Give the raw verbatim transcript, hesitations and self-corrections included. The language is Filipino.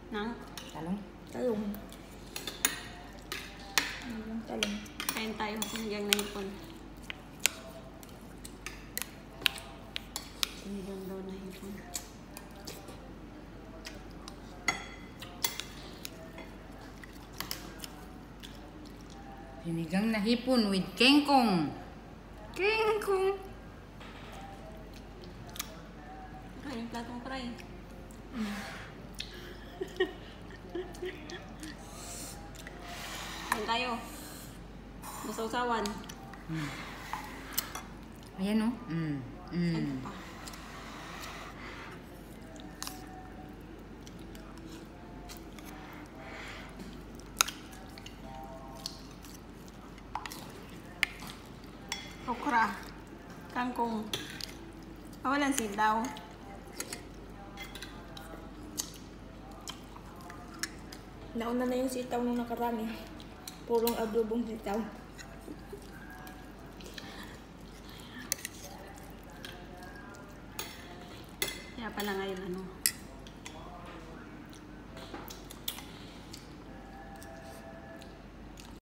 Nang? Talong. Talong. Talong, talong. Kain tayo sinigang na hipon. Sinigang daw na hipon. Sinigang na hipon with kengkong. Kengkong. Ay, yung platong fry. Mm. Kain tayo. Masawsawan. Mm. Ayan o. Oh. Mm. Mm. Kain pa. Okra. Kangkong. Kawalan sitaw. Nauna na yung sitaw nung nakarami. Purong adobong sitaw. Kaya pala ngayon ano.